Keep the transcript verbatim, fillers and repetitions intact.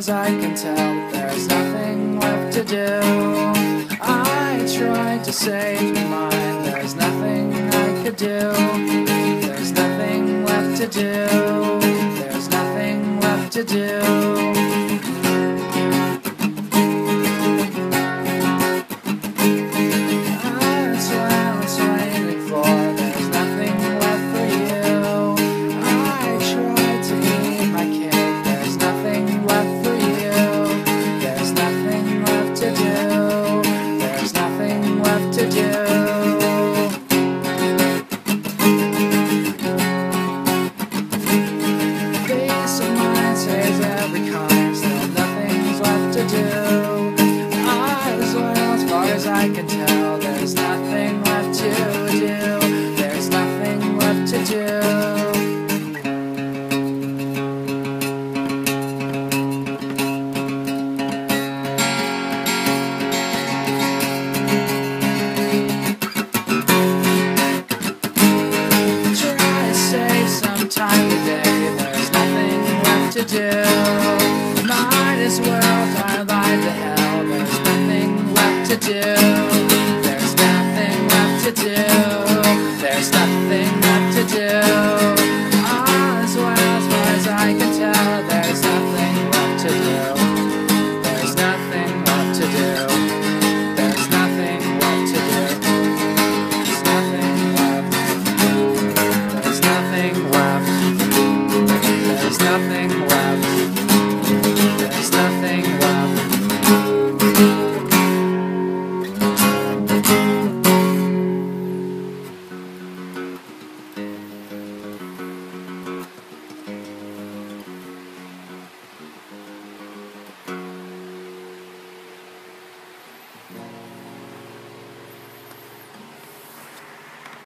as I can tell, there's nothing left to do. I tried to save your mind, there's nothing I could do. There's nothing left to do. There's nothing left to do. I can tell there's nothing left to do. There's nothing left to do. Try to save some time today. There's nothing left to do. Might as well fly by to hell. There's nothing left to do. There's nothing left to do. There's nothing left to do. Ah, as well as far as I can tell, there's nothing left to do. There's nothing left to do. There's nothing left to do. There's nothing left. There's nothing left. There's nothing left. There's nothing left. Yeah.